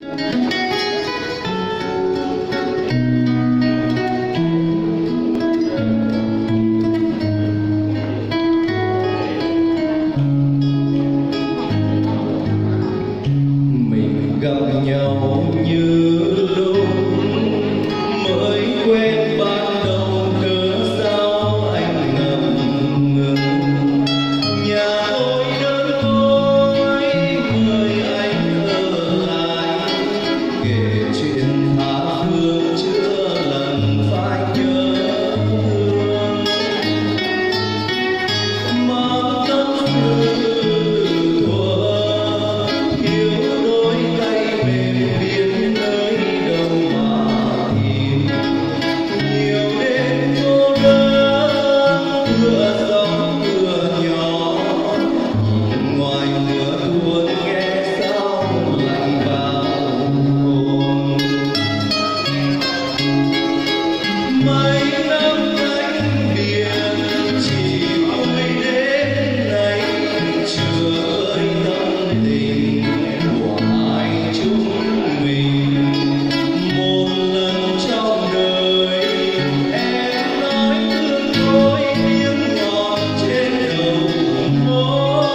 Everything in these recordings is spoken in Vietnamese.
Mình gặp nhau như lúc mới quen ban đầu, cớ sao anh ngập ngừng. Nhà tôi đơn côi mời anh ở lại, kể chuyện tha phương chưa lần phải nhớ thương. Mang tâm sự thuở thiếu đôi tay mềm biết nơi đâu mà tìm. Nhiều đêm cô đơn tựa gió tựa nhỏ, nhìn ngoài mưa tuôn nghe sao lạnh vào hồn. Mấy năm cách biệt chỉ vui đến nay, chưa ơi tâm tình của hai chúng mình. Một lần trong đời em nói thương tôi tiếng ngọt trên đầu môi.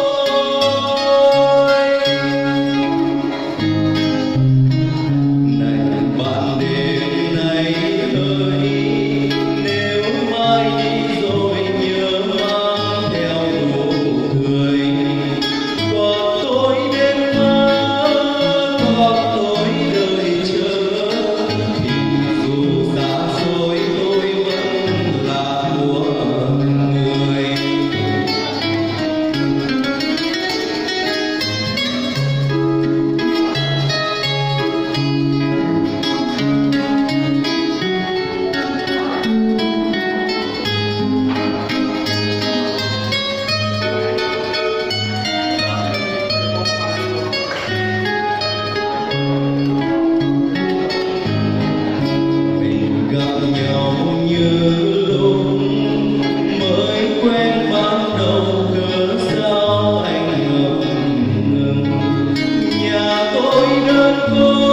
Này bạn đêm nay hỡi, nếu mai đi rồi nhớ mang theo nụ cười. Còn tôi đêm mơ, còn tôi đợi chờ, thì dù xa xôi tôi vẫn là của người. Mình gặp nhau như lúc mới quen ban đầu, cớ sao anh ngập ngừng. Nhà tôi đơn côi